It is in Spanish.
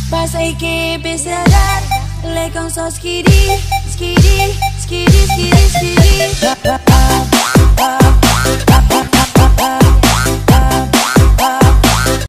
Passei que pensará, le con so skiri, skiri, skiri, skiri, skiri.